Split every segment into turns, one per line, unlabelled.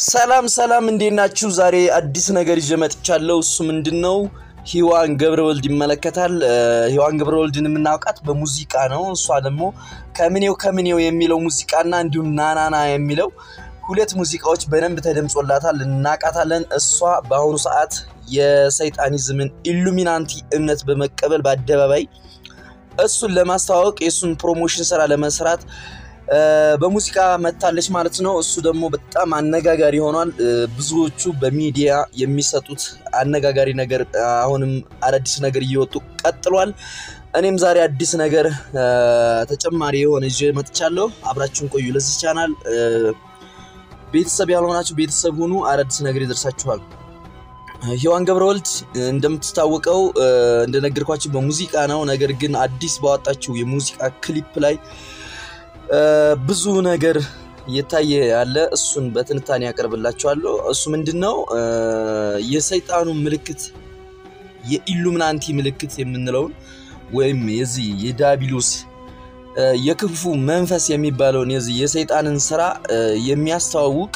ሰላም ሰላም እንዴናችሁ ዛሬ አዲስ ነገር ይዤ መጥቻለሁ እሱ ምንድነው ሂዋን ገብረወልድ ይመለከታል ሂዋን ገብረወልድን የምናውቃት በሙዚቃ ነው እሷ ደግሞ ከምኔው የሚለው ሙዚቃና እንዲሁ ናናና የሚለው ሁለት ሙዚቃዎች በደንብ ተደምጾላታል እናቃታለን እሷ በአሁኑ ሰዓት የሰይጣኒዝምን ኢሉሚናንቲ እምነት በመቀበል በአደባባይ እሱን ለማስተዋወቅ የሱን ፕሮሞሽን ስራ ለመስራት በሙዚቃ መታለች ማለት ነው እሱ ደግሞ በጣም አነጋጋሪ ሆኗል ብዙዎቹ በሚዲያ የሚሰጡት አነጋጋሪ ነገር አሁንም አዲስ ነገር እየወጡ ቀጥሏል እኔም ዛሬ አዲስ ነገር ተጨማሪ የሆነ ይዤ መጥቻለሁ አብራችሁን ቆዩ ለዚህ ቻናል ቤተሰብ ያልሆናችሁ ቤተሰብ ሁኑ አዲስ ነገር ይደርሳችኋል ሂዋን ገብረወልድ እንደምትታወቀው እንደነገርኳችሁ በሙዚቃ ነው ነገር ግን አዲስ ባወጣችው የሙዚቃ ክሊፕ ላይ ብዙ ነገር የታየ ያለ እሱን በትንታኔ ያቀርብላችኋለሁ እሱ ምንድነው የሰይጣኑ ምልክት የኢሉሚናንቲ ምልክት የምንለው ወይም የዚህ የዳቢሎስ የክፉ መንፈስ የሚባለው የዚህ የሰይጣንን ስራ የሚያስተዋውቅ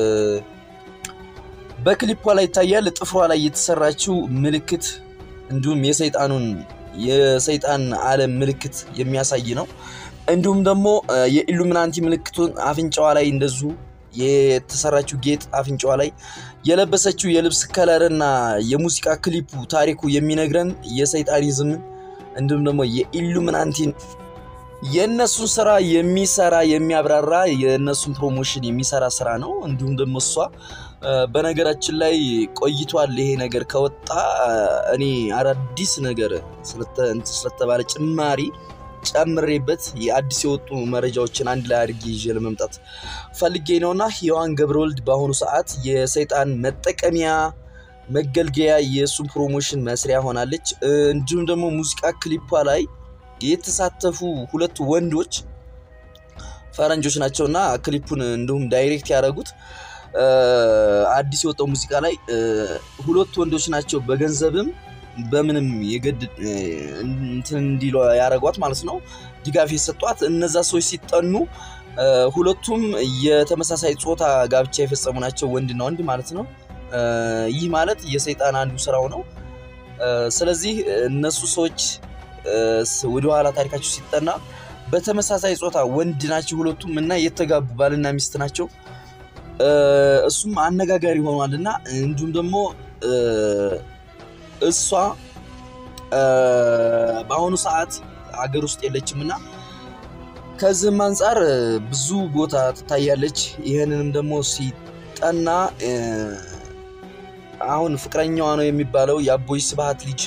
በክሊፑ ላይ ታያለ ጥፍሯ ላይ የተሰራችው ምልክት እንዲሁም የሰይጣን ዓለም ምልክት የሚያሳይ ነው እንዲሁም ደግሞ የኢሉሚናንቲ ምልክቱን አፍንጫዋ ላይ እንደዙ የተሰራችው ጌጥ አፍንጫዋ ላይ የለበሰችው የልብስ ከለርና የሙዚቃ ክሊፑ ታሪኩ የሚነግረን የሰይጣኒዝም እንዲሁም ደግሞ የኢሉሚናንቲን የነሱን ስራ የሚሰራ የሚያብራራ የነሱን ፕሮሞሽን የሚሰራ ስራ ነው እንዲሁም ደግሞ እሷ በነገራችን ላይ ቆይቷል ይሄ ነገር ከወጣ እኔ አዲስ ነገር ስለተባለ ጭማሪ ጨምሬበት የአዲስ የወጡ መረጃዎችን አንድ ላይ አድርጌ ይዤ ለመምጣት ፈልጌ ነውና ሂዋን ገብረወልድ በአሁኑ ሰዓት የሰይጣን መጠቀሚያ መገልገያ የሱ ፕሮሞሽን መስሪያ ሆናለች እንዲሁም ደግሞ ሙዚቃ ክሊፑ ላይ የተሳተፉ ሁለት ወንዶች ፈረንጆች ናቸውና ክሊፑን እንዲሁም ዳይሬክት ያደረጉት አዲስ የወጣው ሙዚቃ ላይ ሁለት ወንዶች ናቸው በገንዘብም በምንም የገድ እንትን እንዲሉ ያረጋጓት ማለት ነው ድጋፍ የሰጧት እነዛ ሰዎች ሲጠኑ ሁለቱም የተመሳሳይ ጾታ ጋብቻ የፈጸሙ ናቸው ወንድና ወንድ ማለት ነው ይህ ማለት የሰይጣን አንዱ ስራው ነው ስለዚህ እነሱ ሰዎች ወደ ኋላ ታሪካቸው ሲጠና በተመሳሳይ ጾታ ወንድ ናቸው ሁለቱም እና የተጋቡ ባልና ሚስት ናቸው እሱም አነጋጋሪ ሆኗልና እንዲሁም ደግሞ እሷ በአሁኑ ሰዓት ሀገር ውስጥ የለችምና ከዚህም አንፃር ብዙ ቦታ ትታያለች ይሄንንም ደግሞ ሲጠና አሁን ፍቅረኛዋ ነው የሚባለው ያቦይ ስብሃት ልጅ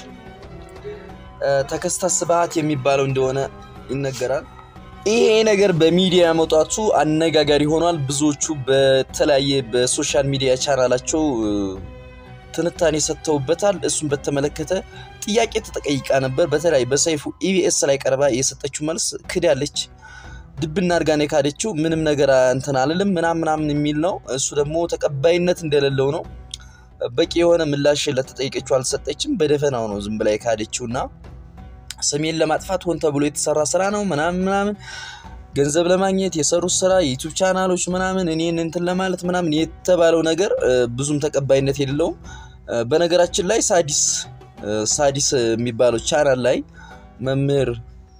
ተከስታ ስብሃት የሚባለው እንደሆነ ይነገራል ይሄ ነገር በሚዲያ መውጣቱ አነጋጋሪ ሆኗል ብዙዎቹ በተለያየ በሶሻል ሚዲያ ቻናላቸው ትንታኔ ሰጥተውበታል እሱን በተመለከተ ጥያቄ ተጠይቃ ነበር በተለይ በሰይፉ ኢቢኤስ ላይ ቀርባ የሰጠችው መልስ ክዳለች ድብና አርጋኔ ካደችው ምንም ነገር እንትን አልልም ምናምን የሚል ነው እሱ ደግሞ ተቀባይነት እንደሌለው ነው በቂ የሆነ ምላሽ ለተጠይቀችው አልሰጠችም በደፈናው ነው ዝም ብላ ካደችውና ሰሜን ለማጥፋት ሆን ተብሎ የተሰራ ስራ ነው ምናምን ገንዘብ ለማግኘት የሰሩት ስራ ዩቲዩብ ቻናሎች ምናምን እኔን እንትን ለማለት ምናምን የተባለው ነገር ብዙም ተቀባይነት የሌለው በነገራችን ላይ ሳዲስ የሚባለው ቻናል ላይ መምህር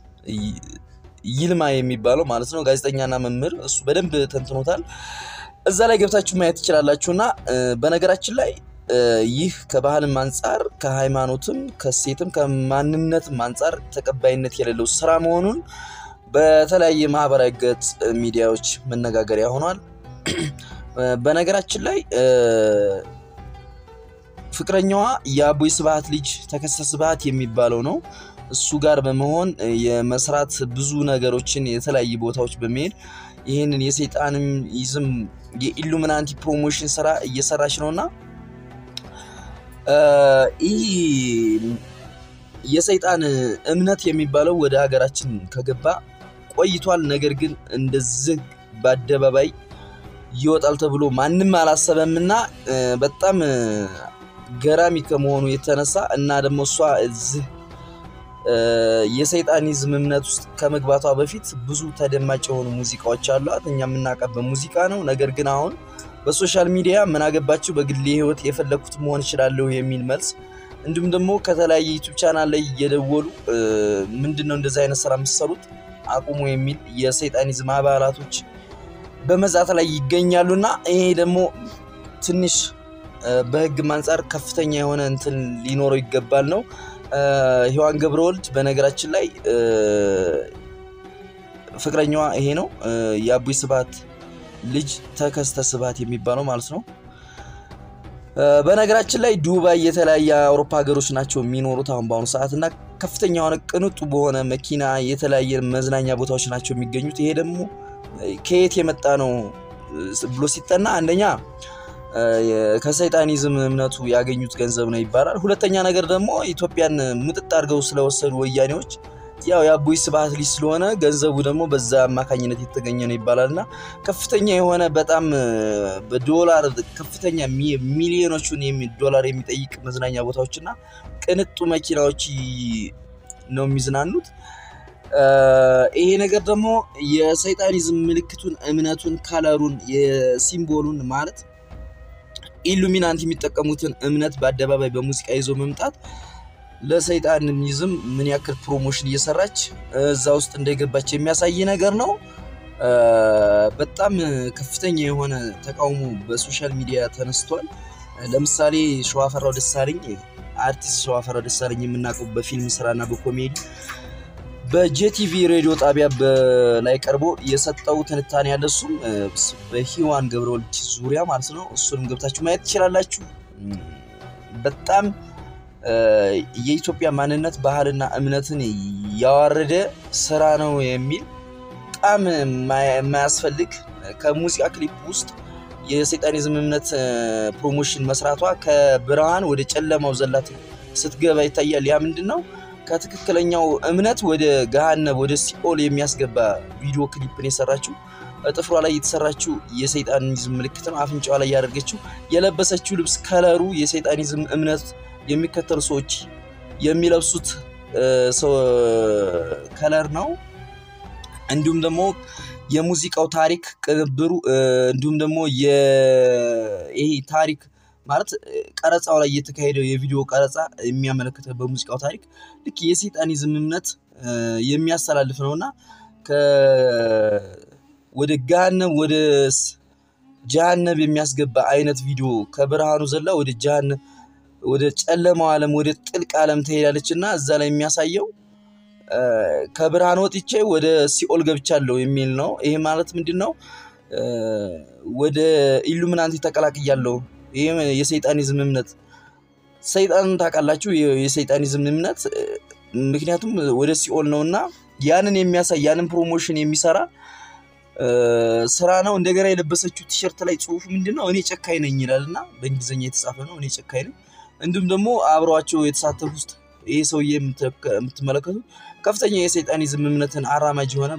ይልማ የሚባለው ማለት ነው ጋዜጠኛና መምህር እሱ በደንብ ተንትኖታል እዛ ላይ ገብታችሁ ማየት ትችላላችሁና በነገራችን ላይ ይህ ከባህልም አንፃር ከሃይማኖትም ከሴትም ከማንነትም አንፃር ተቀባይነት የሌለው ስራ መሆኑን በተለያየ ማህበራዊ ገጽ ሚዲያዎች መነጋገሪያ ሆኗል በነገራችን ላይ ፍቅረኛዋ ያቦይ ስብሃት ልጅ ተከስታ ስብሃት የሚባለው ነው እሱ ጋር በመሆን የመስራት ብዙ ነገሮችን የተለያየ ቦታዎች በመሄድ ይሄንን የሰይጣንም ይዝም የኢሉሚናንቲ ፕሮሞሽን ስራ እየሰራች ነውና የሰይጣን እምነት የሚባለው ወደ ሀገራችን ከገባ ቆይቷል ነገር ግን እንደዚህ በአደባባይ ይወጣል ተብሎ ማንንም አላሰበምና በጣም ገራሚ ከመሆኑ የተነሳ እና ደግሞ እሷ እዚህ የሰይጣኒዝም እምነት ውስጥ ከመግባቷ በፊት ብዙ ተደማጭ የሆኑ ሙዚቃዎች አሏት እኛም እናቀበ ሙዚቃ ነው ነገር ግን አሁን በሶሻል ሚዲያ ምን አገባችሁ በግሌ ህይወት የፈለኩት መሆን ይችላልው የሚል መልስ እንዲሁም ደግሞ ከተለያየ ዩቲዩብ ቻናል ላይ እየደወሉ ምንድነው እንደዚህ አይነት ስራ መስሩት አቁሙ የሚል የሰይጣኒዝም አባላቶች በመዛት ላይ ይገኛሉና ይሄ ደግሞ ትንሽ በህግ ማንጻር ከፍተኛ የሆነ እንትን ሊኖረው ይገባል ነው ሔዋን ገብረወልድ በነገራችን ላይ ፍቅረኛዋ ይሄ ነው የአቡይ ስብሐት ልጅ ተከስተ ስብሐት የሚባለው ማለት ነው በነገራችን ላይ ዱባይ የተለያየ አውሮፓ ሀገሮች ናቸው የሚኖሩት አሁን ባሁን ሰዓትና ከፍተኛ የሆነ ቅንጡ በሆነ መኪና የተለያየ መዝናኛ ቦታዎች ናቸው የሚገኙት ይሄ ደግሞ ከየት የመጣ ነው ብሎ ሲጠና አንደኛ ከሰይጣኒዝም እምነቱ ያገኙት ገንዘብ ነው ይባላል ሁለተኛ ነገር ደግሞ ኢትዮጵያን ሙጥጥ አድርገው ስለወሰዱ ወያኔዎች ያው የአቡይ ስብሐት ልጅ ስለሆነ ገንዘቡ ደግሞ በዛ አማካኝነት የተገኘ ነው ይባላልና ከፍተኛ የሆነ በጣም በዶላር ከፍተኛ ሚሊዮኖችን ዶላር የሚጠይቅ መዝናኛ ቦታዎችና ቅንጡ መኪናዎች ነው የሚዝናኑት ይሄ ነገር ደግሞ የሰይጣኒዝም ምልክቱን እምነቱን ካለሩን የሲምቦሉን ማለት ኢሉሚናንቲ የሚጠቀሙትን እምነት በአደባባይ በሙዚቃ ይዞ መምጣት ለሰይጣኒዝም ምን ያክል ፕሮሞሽን እየሰራች እዛ ውስጥ እንደገባች የሚያሳይ ነገር ነው በጣም ከፍተኛ የሆነ ተቃውሞ በሶሻል ሚዲያ ተነስቷል ለምሳሌ ሸዋፈራው ደሳለኝ አርቲስት ሸዋፈራው ደሳለኝ የምናቀው በፊልም ስራና በኮሜዲ በጄቲቪ ሬዲዮ ጣቢያ ላይ ቀርቦ የሰጠው ትንታኔ ያለሱም በሔዋን ገብረወልድ ዙሪያ ማለት ነው እሱንም ገብታችሁ ማየት ትችላላችሁ በጣም የኢትዮጵያ ማንነት ባህልና እምነትን ያዋረደ ስራ ነው የሚል በጣም ማያስፈልግ ከሙዚቃ ክሊፕ ውስጥ የሰይጣኒዝም እምነት ፕሮሞሽን መስራቷ ከብርሃን ወደ ጨለማው ዘላት ስትገባ ይታያል ያ ምንድነው ከትክክለኛው እምነት ወደ ገሃነም ወደ ሲኦል የሚያስገባ ቪዲዮ ክሊፕ ነው የሰራችው ጥፍሯ ላይ የተሰራችው የሰይጣኒዝም ምልክት ነው አፍንጫዋ ላይ ያደረገችው የለበሰችው ልብስ ከለሩ የሰይጣኒዝም እምነት የሚከተሉ ሰዎች የሚለብሱት ከለር ነው እንዲሁም ደግሞ የሙዚቃው ታሪክ ቅንብሩ እንዲሁም ደግሞ ይሄ ታሪክ ማለት ቀረጻው ላይ የተካሄደው የቪዲዮ ቀረጻ የሚያመለክተው በሙዚቃው ታሪክ ልክ የሰይጣኒዝም እምነት የሚያስተላልፍ ነውና ወደ ገሃነም ወደ ጀሃነም የሚያስገባ አይነት ቪዲዮ ከብርሃኑ ዘላ ወደ ጀሃነም ወደ ጨለማው ዓለም ወደ ጥልቅ ዓለም ተሄዳለችና እዛ ላይ የሚያሳየው ከብርሃን ወጥቼ ወደ ሲኦል ገብቻለሁ የሚል ነው ይሄ ማለት ምንድነው ወደ ኢሉሚናንቲ ተቀላቅያለሁ ይሄ የሰይጣኒዝም እምነት ሰይጣን ታቃላችሁ የሰይጣኒዝም እምነት ምክንያቱም ወደ ሲኦል ነውና ያንን የሚያሳይ ያንን ፕሮሞሽን የሚሰራ ስራ ነው እንደገና የለበሰችው ቲሸርት ላይ ጽሁፍ ምንድነው እኔ ጨካኝ ነኝ ይላልና በእንግሊዘኛ የተጻፈ ነው እኔ ጨካኝ ነኝ እንዲሁም ደግሞ አብሯቸው የተሳተፉት ይሄ ሰውዬ የምትመለከቱ ከፍተኛ የሰይጣኒዝም እምነትን አራማጅ ሆነ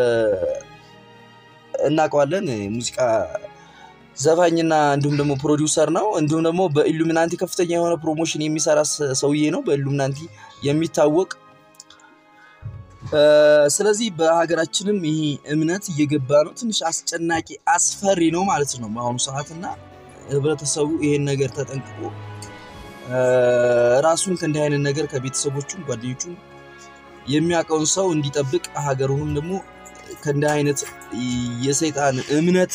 እናቀዋለን ሙዚቃ ዘፋኝና እንዲሁም ደግሞ ፕሮዲዩሰር ነው እንዲሁም ደግሞ በኢሉሚናንቲ ከፍተኛ የሆነ ፕሮሞሽን የሚሰራ ሰውዬ ነው በኢሉሚናንቲ የሚታወቅ ስለዚህ በሀገራችንም ይሄ እምነት እየገባ ነው ትንሽ አስጨናቂ አስፈሪ ነው ማለት ነው በአሁኑ ሰዓትና ህብረተሰቡ ይሄን ነገር ተጠንቅቆ ራሱን ከእንዲህ አይነት ነገር ከቤተሰቦቹም ጓደኞቹም የሚያቀውን ሰው እንዲጠብቅ ሀገሩንም ደግሞ ከእንዲህ አይነት የሰይጣን እምነት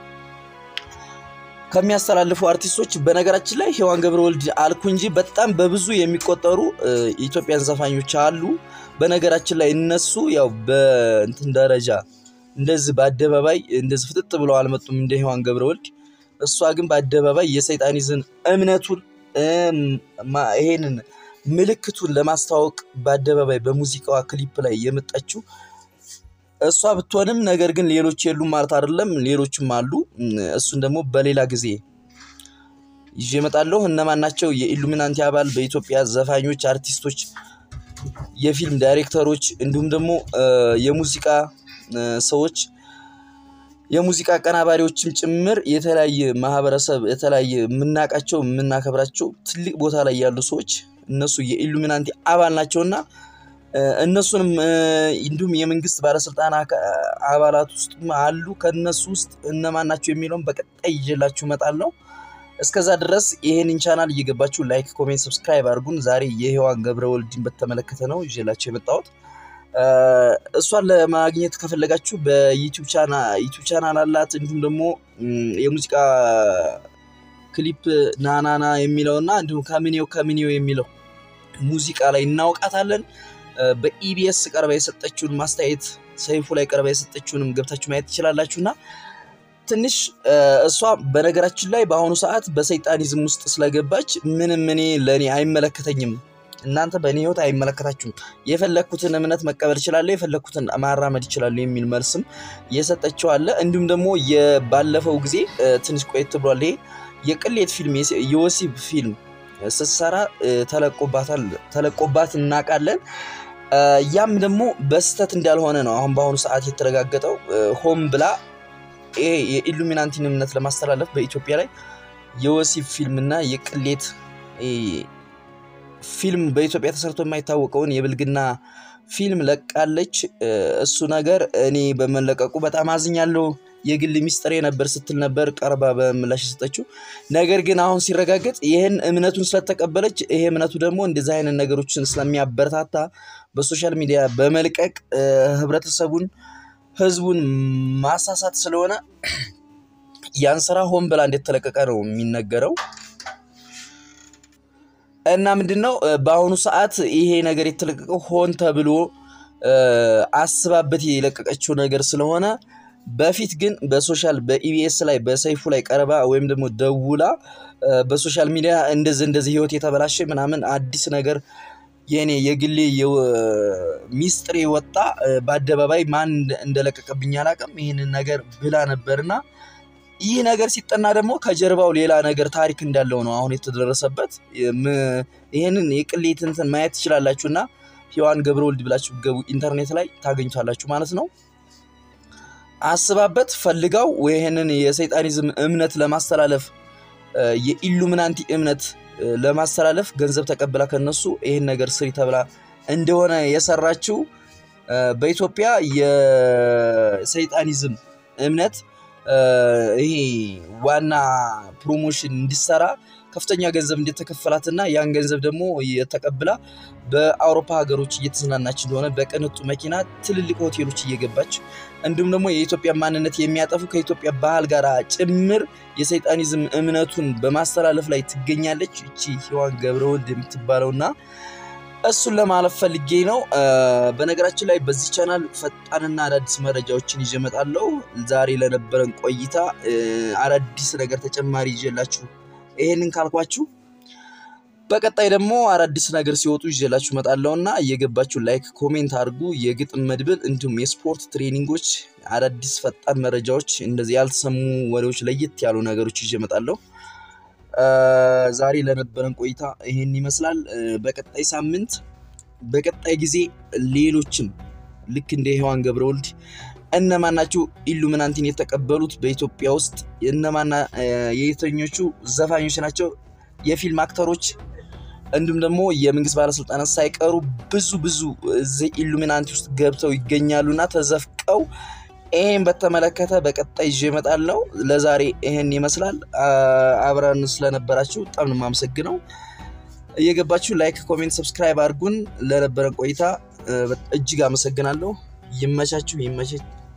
ከሚያስተላልፉ አርቲስቶች በነገራችን ላይ ሔዋን ገብረወልድ አልኩ እንጂ በጣም በብዙ የሚቆጠሩ ኢትዮጵያን ዘፋኞች አሉ በነገራችን ላይ እነሱ ያው በእንትን ደረጃ እንደዚህ በአደባባይ እንደዚህ ፍጥጥ ብለው አልመጡም እንደ ሔዋን ገብረወልድ እሷ ግን በአደባባይ የሰይጣኒዝም እምነቱን ይሄንን ምልክቱን ለማስተዋወቅ በአደባባይ በሙዚቃዋ ክሊፕ ላይ የመጣችው እሷ ብትሆንም ነገር ግን ሌሎች የሉም ማለት አይደለም ሌሎችም አሉ እሱን ደግሞ በሌላ ጊዜ ይዤ መጣለሁ እነማን ናቸው የኢሉሚናንቲ አባል በኢትዮጵያ ዘፋኞች አርቲስቶች የፊልም ዳይሬክተሮች እንዲሁም ደግሞ የሙዚቃ ሰዎች የሙዚቃ ቀናባሪዎችም ጭምር የተለያየ ማህበረሰብ የተለያየ ምናቃቸው ምናከብራቸው ትልቅ ቦታ ላይ ያሉ ሰዎች እነሱ የኢሉሚናንቲ አባል ናቸውና እነሱንም እንዲሁም የመንግስት ባለስልጣን አባላት ውስጥ አሉ ከነሱ ውስጥ እነማን ናቸው የሚለውን በቀጣይ ይዤላችሁ እመጣለሁ። እስከዛ ድረስ ይሄንን ቻናል እየገባችሁ ላይክ ኮሜንት ሰብስክራይብ አድርጉን። ዛሬ የሔዋን ገብረወልድን በተመለከተ ነው ይዤላችሁ የመጣሁት። እሷን ለማግኘት ከፈለጋችሁ በዩቲዩብ ቻናል አላት። እንዲሁም ደግሞ የሙዚቃ ክሊፕ ናናና የሚለውና እንዲሁም ከሚኒዮ የሚለው ሙዚቃ ላይ እናውቃታለን። በኢቢኤስ ቀርባ የሰጠችውን ማስተያየት ሰይፉ ላይ ቀርባ የሰጠችውንም ገብታችሁ ማየት ትችላላችሁና ትንሽ እሷ በነገራችን ላይ በአሁኑ ሰዓት በሰይጣኒዝም ውስጥ ስለገባች ምንም ለኔ አይመለከተኝም፣ እናንተ በእኔ ህይወት አይመለከታችሁም፣ የፈለኩትን እምነት መቀበል ይችላል፣ የፈለኩትን ማራመድ ይችላል የሚል መልስም የሰጠችው አለ። እንዲሁም ደግሞ የባለፈው ጊዜ ትንሽ ቆይት ብሏል የቅሌት ፊልም የወሲብ ፊልም ስትሰራ ተለቆባት እናቃለን። ያም ደግሞ በስተት እንዳልሆነ ነው አሁን በአሁኑ ሰዓት የተረጋገጠው። ሆም ብላ የኢሉሚናንቲን እምነት ለማስተላለፍ በኢትዮጵያ ላይ የወሲብ ፊልምና የቅሌት ፊልም በኢትዮጵያ ተሰርቶ የማይታወቀውን የብልግና ፊልም ለቃለች። እሱ ነገር እኔ በመለቀቁ በጣም አዝኛለሁ። የግል ሚስጥሬ ነበር ስትል ነበር ቀርባ በምላሽ ሰጠችው። ነገር ግን አሁን ሲረጋገጥ ይሄን እምነቱን ስለተቀበለች ይሄ እምነቱ ደግሞ እንደዚህ አይነት ነገሮችን ስለሚያበረታታ በሶሻል ሚዲያ በመልቀቅ ህዝቡን ማሳሳት ስለሆነ ያን ስራ ሆን ብላ እንደተለቀቀ ነው የሚነገረው። እና ምንድነው በአሁኑ ሰዓት ይሄ ነገር የተለቀቀው ሆን ተብሎ አስባበት የለቀቀችው ነገር ስለሆነ በፊት ግን በኢቢኤስ ላይ በሰይፉ ላይ ቀርባ ወይም ደግሞ ደውላ በሶሻል ሚዲያ እንደዚህ ህይወት የተበላሸ ምናምን አዲስ ነገር የኔ የግሌ ሚስጥሬ ወጣ በአደባባይ ማን እንደለቀቀብኝ አላቀም ይሄንን ነገር ብላ ነበርና ይሄ ነገር ሲጠና ደግሞ ከጀርባው ሌላ ነገር ታሪክ እንዳለው ነው አሁን የተደረሰበት። ይሄንን የቅሌትን ማየት ትችላላችሁና ሔዋን ገብረወልድ ብላችሁ ገቡ ኢንተርኔት ላይ ታገኙታላችሁ ማለት ነው። አስባበት ፈልጋው ይሄንን የሰይጣኒዝም እምነት ለማስተላለፍ የኢሉሚናንቲ እምነት ለማስተላለፍ ገንዘብ ተቀብላ ከነሱ ይሄን ነገር ስሪ ተብላ እንደሆነ የሰራችው በኢትዮጵያ የሰይጣኒዝም እምነት ይሄ ዋና ፕሮሞሽን እንዲሰራ ከፍተኛ ገንዘብ እንደተከፈላትና ያን ገንዘብ ደግሞ የተቀበላ በአውሮፓ ሀገሮች እየተዝናናች እንደሆነ በቀንጡ መኪና ትልልቅ ሆቴሎች እየገባች እንዲሁም ደግሞ የኢትዮጵያ ማንነት የሚያጠፉ ከኢትዮጵያ ባህል ጋር ጭምር የሰይጣኒዝም እምነቱን በማስተላለፍ ላይ ትገኛለች እቺ ሔዋን ገብረወልድ የምትባለውና እሱን ለማለፍ ፈልጌ ነው። በነገራችን ላይ በዚህ ቻናል ፈጣንና አዳዲስ መረጃዎችን ይጀመጣለሁ። ዛሬ ለነበረን ቆይታ አዳዲስ ነገር ተጨማሪ ይዤላችሁ ይሄንን ካልኳችሁ በቀጣይ ደግሞ አዳዲስ ነገር ሲወጡ ይዤላችሁ መጣለውና እየገባችሁ ላይክ ኮሜንት አድርጉ። የግጥም መድብል እንዲሁም የስፖርት ትሬኒንጎች አዳዲስ ፈጣን መረጃዎች እንደዚህ ያልተሰሙ ወሬዎች ለየት ያሉ ነገሮች ይጀመጣለሁ። ዛሬ ለነበረን ቆይታ ይሄን ይመስላል። በቀጣይ ሳምንት በቀጣይ ጊዜ ሌሎችም ልክ እንደ ሔዋን ገብረወልድ እነማን ናቸው ኢሉሚናንቲን የተቀበሉት በኢትዮጵያ ውስጥ እነማን የየትኞቹ ዘፋኞች ናቸው የፊልም አክተሮች እንዲሁም ደግሞ የመንግስት ባለስልጣናት ሳይቀሩ ብዙ እዚህ ኢሉሚናንቲ ውስጥ ገብተው ይገኛሉና ተዘፍቀው ይሄን በተመለከተ በቀጣይ ይጀመጣለሁ። ለዛሬ ይሄን ይመስላል። አብራን ስለነበራችሁ በጣም ማመሰግነው። እየገባችሁ ላይክ ኮሜንት ሰብስክራይብ አድርጉን። ለነበረን ቆይታ እጅግ አመሰግናለሁ። ይመቻችሁ።